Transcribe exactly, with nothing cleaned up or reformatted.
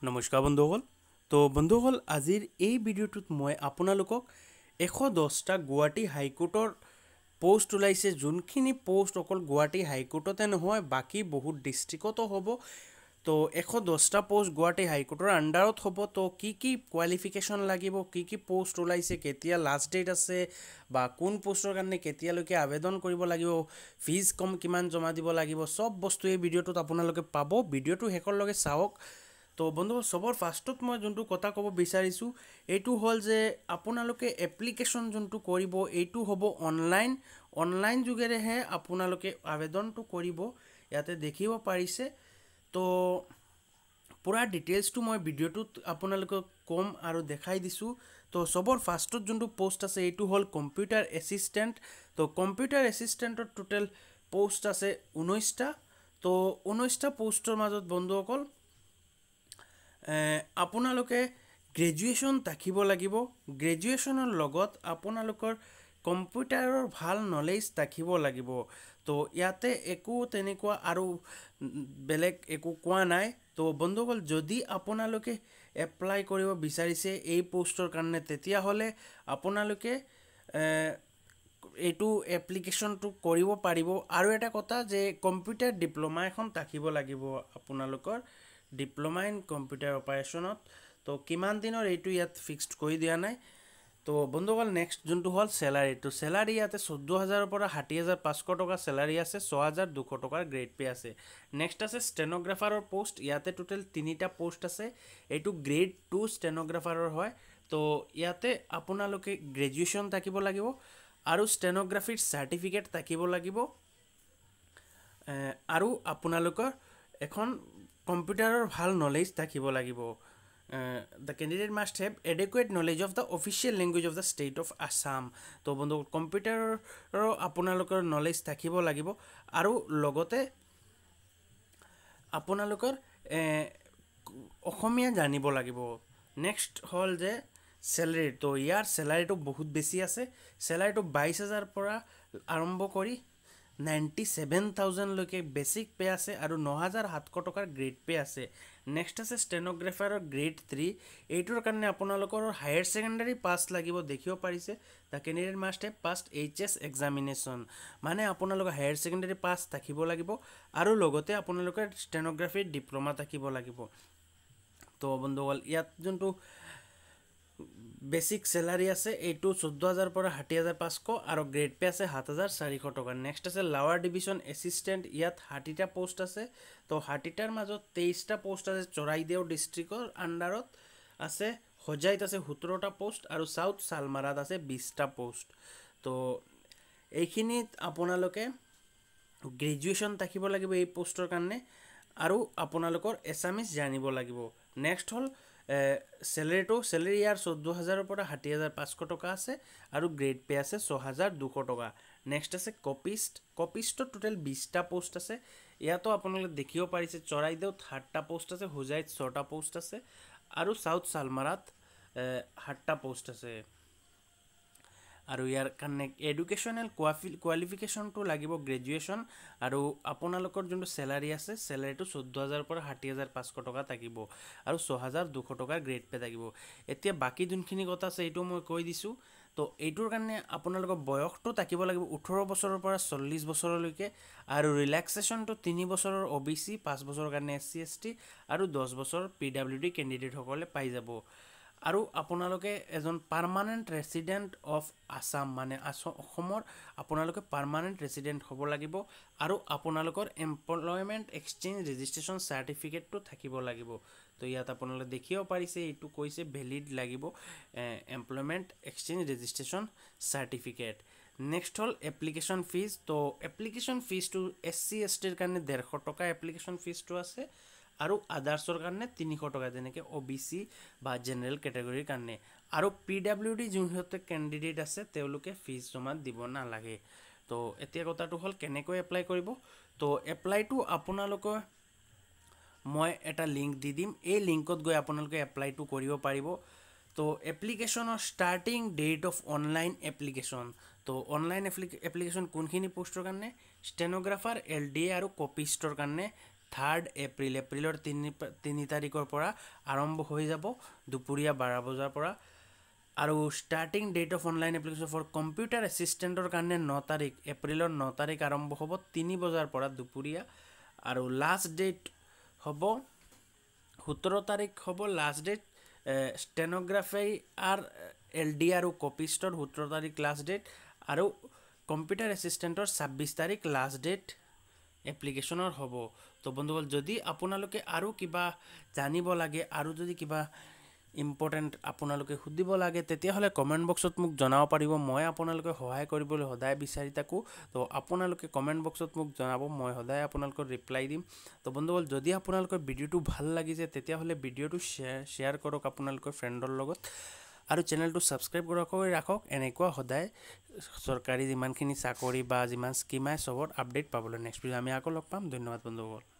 নমস্কাৰ বন্ধুসকল তো বন্ধুসকল আজিৰ এই ভিডিঅ'টোত মই আপোনালোকক এশ দহটা গুৱাহাটী হাইকোৰ্টৰ পোষ্ট ওলাইছে যোনখিনি পোষ্ট অকল গুৱাহাটী হাইকোৰ্টতে নহয় বাকি বহুত ডিস্ট্ৰিক্টতো হ'ব তো এশ দহটা পোষ্ট গুৱাহাটী হাইকোৰ্টৰ আন্ডাৰত হ'ব তো কি কি কোৱালিফিকেশ্যন লাগিব কি কি পোষ্ট ওলাইছে কেতিয়া লাষ্ট ডেট আছে বা কোন পোষ্টৰ কাৰণে কেতিয়ালৈকে আবেদন কৰিব লাগিব ফিজ কম কিমান জমা দিব লাগিব সব বস্তু এই ভিডিঅ'টোত আপোনালোকে পাব ভিডিঅ'টো শেষলৈকে চাওক তো বন্ধু সবৰ ফাৰ্ষ্টত মই যোনটো কথা ক'ব বিচাৰিছোঁ এইটো হ'ল যে আপোনালোকে এপ্লিকেশ্যন যোনটো কৰিব এইটো হ'ব অনলাইন অনলাইন যোগেৰেহে আপোনালোকে আবেদনটো কৰিব ইয়াতে দেখিব পাৰিছে তো পুৰা ডিটেইলছটো মই ভিডিঅ'টোত আপোনালোকক কম আৰু দেখাই দিছোঁ তো সবৰ ফাৰ্ষ্টত যোনটো পোষ্ট আছে এইটো হ'ল কম্পিউটাৰ এছিষ্টেণ্ট তো কম্পিউটাৰ এছিষ্টেণ্টৰ টোটেল পোষ্ট আছে ঊনৈছটা তো ঊনৈছটা পোষ্টৰ মাজত বন্ধুসকল আপোনালোকে গ্ৰেজুৱেশ্যন থাকিব লাগিব গ্ৰেজুৱেশ্যনৰ লগত আপোনালোকৰ কম্পিউটাৰৰ ভাল নলেজ থাকিব লাগিব তো ইয়াতে একো তেনেকুৱা আৰু বেলেগ একো কোৱা নাই তো বন্ধুসকল যদি আপোনালোকে এপ্লাই কৰিব বিচাৰিছে এই পোষ্টৰ কাৰণে তেতিয়াহ'লে আপোনালোকে এইটো এপ্লিকেশ্যনটো কৰিব পাৰিব আৰু এটা কথা যে কম্পিউটাৰ ডিপ্ল'মা এখন থাকিব লাগিব আপোনালোকৰ ডিপ্ল'মা ইন কম্পিউটাৰ অপাৰেশ্যনত তো কিমান দিনৰ এইটো ইয়াত ফিক্সড কৰি দিয়া নাই তো বন্ধুসকল নেক্সট যোনটো হ'ল চেলাৰী তো চেলাৰী ইয়াতে চৈধ্য হাজাৰৰ পৰা ষাঠি হাজাৰ পাঁচশ টকা চেলাৰী আছে ছয় হাজাৰ দুশ টকাৰ গ্ৰেড পে আছে নেক্সট আছে ষ্টেন'গ্ৰাফাৰৰ পোষ্ট ইয়াতে টোটেল তিনিটা পোষ্ট আছে এইটো গ্ৰেড টু ষ্টেন'গ্ৰাফাৰৰ হয় তো ইয়াতে আপোনালোকে গ্ৰেজুৱেশ্যন থাকিব লাগিব আৰু ষ্টেন'গ্ৰাফিৰ চাৰ্টিফিকেট থাকিব লাগিব আৰু আপোনালোকৰ এখন কম্পিউটাৰৰ ভাল নলেজ থাকিব লাগিব the candidate must have adequate knowledge of the official language of the state of Assam তো বন্ধু কম্পিউটাৰৰ আপোনালোকৰ নলেজ থাকিব লাগিব আৰু লগতে আপোনালোকৰ অসমীয়া জানিব লাগিব নেক্সট হ'ল যে চেলাৰী তো ইয়াৰ চেলাৰীটো বহুত বেছি আছে চেলাৰীটো বাইছ হাজাৰ পৰা আৰম্ভ কৰি নাইণ্টি ছেভেন থাউজেণ্ডলৈকে বেছিক পে আছে আৰু ন হাজাৰ সাতশ টকাৰ গ্ৰেড পে আছে নেক্সট আছে ষ্টেন'গ্ৰাফাৰৰ গ্ৰেড থ্ৰী এইটোৰ কাৰণে আপোনালোকৰ হায়াৰ ছেকেণ্ডাৰী পাছ লাগিব দেখিব পাৰিছে the candidate must have passed H S examination মানে আপোনালোকৰ হায়াৰ ছেকেণ্ডাৰী পাছ থাকিব লাগিব আৰু লগতে আপোনালোকৰ ষ্টেন'গ্ৰাফিৰ ডিপ্ল'মা থাকিব লাগিব তো বন্ধুসকল ইয়াত যোনটো বেছিক চেলাৰী আছে এইটো চৈধ্য হাজাৰ পৰা ষাঠি হাজাৰ পাঁচশ আৰু গ্ৰেড পে আছে সাত হাজাৰ চাৰিশ টকা নেক্সট আছে লাৱাৰ ডিভিজন এছিষ্টেণ্ট ইয়াত ষাঠিটা পোষ্ট আছে তো ষাঠিটাৰ মাজত তেইছটা পোষ্ট আছে চৰাইদেউ ডিষ্ট্ৰিক্টৰ আণ্ডাৰত আছে হোজাইত আছে সোতৰটা পোষ্ট আৰু চাউথ চালমাৰাত আছে বিছটা পোষ্ট তো এইখিনিত আপোনালোকে গ্ৰেজুৱেশ্যন থাকিব লাগিব এই পোষ্টৰ কাৰণে আৰু আপোনালোকৰ এছামিজ জানিব লাগিব নেক্সট হ'ল চেলাৰীটো চেলাৰী ইয়াৰ চৈধ্য হাজাৰৰ পৰা ষাঠি হাজাৰ পাঁচশ টকা আছে আৰু গ্ৰেড পে আছে ছয় হাজাৰ দুশ টকা নেক্সট আছে কপিষ্ট কপিষ্টত টোটেল বিছটা পোষ্ট আছে ইয়াতো আপোনালোকে দেখিব পাৰিছে চৰাইদেউত সাতটা পোষ্ট আছে হোজাইত ছটা পোষ্ট আছে আৰু চাউথ চালমাৰাত সাতটা পোষ্ট আছে আৰু ইয়াৰ কাৰণে এডুকেশ্যনেল কোৱালিফিকেশ্যনটো লাগিব গ্ৰেজুৱেশ্যন আৰু আপোনালোকৰ যোনটো চেলাৰী আছে চেলাৰীটো চৈধ্য হাজাৰৰ পৰা ষাঠি হাজাৰ পাঁচশ টকা থাকিব আৰু ছয় হাজাৰ দুশ টকাৰ গ্ৰেড পে থাকিব এতিয়া বাকী যোনখিনি কথা আছে এইটো মই কৈ দিছোঁ তো এইটোৰ কাৰণে আপোনালোকৰ বয়সটো থাকিব লাগিব ওঠৰ বছৰৰ পৰা চল্লিছ বছৰলৈকে আৰু ৰিলেক্সেশ্যনটো তিনি বছৰৰ অ' বি চি পাঁচ বছৰৰ কাৰণে এছ চি এছ টি আৰু দহ বছৰ পি ডাব্লিউ ডি কেণ্ডিডেটসকলে পাই যাব আৰু আপোনালোকে এজন পাৰ্মানেণ্ট ৰেচিডেণ্ট অফ আছাম মানে অসমৰ আপোনালোকে পাৰ্মানেণ্ট ৰেচিডেণ্ট হ'ব লাগিব আৰু আপোনালোকৰ এমপ্লয়মেণ্ট এক্সচেঞ্জ ৰেজিষ্ট্ৰেশ্যন চাৰ্টিফিকেটটো থাকিব লাগিব তো ইয়াত আপোনালোকে দেখিব পাৰিছে এইটো কৈছে ভেলিড লাগিব employment exchange registration certificate next হ'ল এপ্লিকেশ্যন ফিজ তো এপ্লিকেশ্যন ফিজটো এছ চি এছ টিৰ কাৰণে ডেৰশ টকা এপ্লিকেশ্যন ফিজটো আছে আৰু আদাৰ্ছৰ কাৰণে তিনিশ টকা যেনেকৈ অ' বি চি বা জেনেৰেল কেটেগৰীৰ কাৰণে আৰু পি ডাব্লিউ ডি যোনহঁতে কেণ্ডিডেট আছে তেওঁলোকে ফিজ জমা দিব নালাগে তো এতিয়া কথাটো হ'ল কেনেকৈ এপ্লাই কৰিব তো এপ্লাইটো আপোনালোকৰ মই এটা লিংক দি দিম এই লিংকত গৈ আপোনালোকে এপ্লাইটো কৰিব পাৰিব তো এপ্লিকেশ্যনৰ starting date of online application তো অনলাইন এপ্লিকেশ্যন কোনখিনি পোষ্টৰ কাৰণে ষ্টেন'গ্ৰাফাৰ এল ডি এ আৰু কপিষ্টৰ কাৰণে থাৰ্ড এপ্ৰিল এপ্ৰিলৰ তিনি তিনি তাৰিখৰ পৰা আৰম্ভ হৈ যাব দুপৰীয়া বাৰ বজাৰ পৰা আৰু starting date of online application for computer এছিষ্টেণ্টৰ কাৰণে ন তাৰিখ এপ্ৰিলৰ ন তাৰিখ আৰম্ভ হ'ব তিনি বজাৰ পৰা দুপৰীয়া আৰু লাষ্ট ডেট হ'ব সোতৰ তাৰিখ হ'ব last date stenography R L D আৰু কপিষ্টৰ সোতৰ তাৰিখ লাষ্ট ডেট আৰু কম্পিউটাৰ এছিষ্টেণ্টৰ ছাব্বিছ তাৰিখ লাষ্ট ডেট এপ্লিকেশ্যনৰ হ'ব তো বন্ধুসকল যদি আপোনালোকে আৰু কিবা জানিব লাগে আৰু যদি কিবা ইম্পৰ্টেণ্ট আপোনালোকে সুধিব লাগে তেতিয়াহ'লে কমেণ্ট বক্সত মোক জনাব পাৰিব মই আপোনালোকে সহায় কৰিবলৈ সদায় বিচাৰি থাকোঁ তো আপোনালোকে কমেণ্ট বক্সত মোক জনাব মই সদায় আপোনালোকৰ ৰিপ্লাই দিম তো বন্ধুসকল যদি আপোনালোকৰ ভিডিঅ'টো ভাল লাগিছে তেতিয়াহ'লে ভিডিঅ'টো শ্বেয়াৰ শ্বেয়াৰ কৰক আপোনালোকৰ ফ্ৰেণ্ডৰ লগত আৰু চেনেলটো ছাবস্ক্ৰাইব কৰি ৰাখক এনেকুৱা সদায় চৰকাৰী যিমানখিনি চাকৰি বা যিমান স্কিম আছে চবৰ আপডেট পাবলৈ নেক্সট ভিডিঅ' আমি আকৌ লগ পাম ধন্যবাদ বন্ধুসকল